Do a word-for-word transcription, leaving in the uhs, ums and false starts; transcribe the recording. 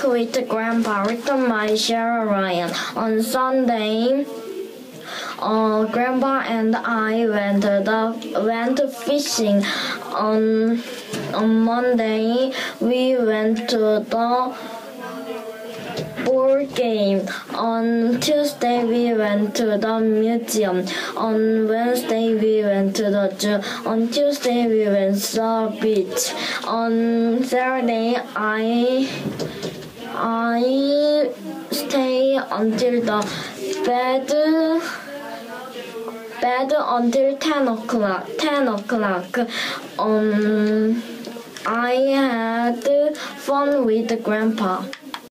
with Grandpa, returned my share Ryan. On Sunday, uh, Grandpa and I went the went fishing. On on Monday, we went to the board game. On Tuesday, we went to the museum. On Wednesday, we went to the zoo. On Tuesday, we went to the beach. On Saturday, I I stay until the bed bed until ten o'clock. Ten o'clock. Um, I had fun with Grandpa.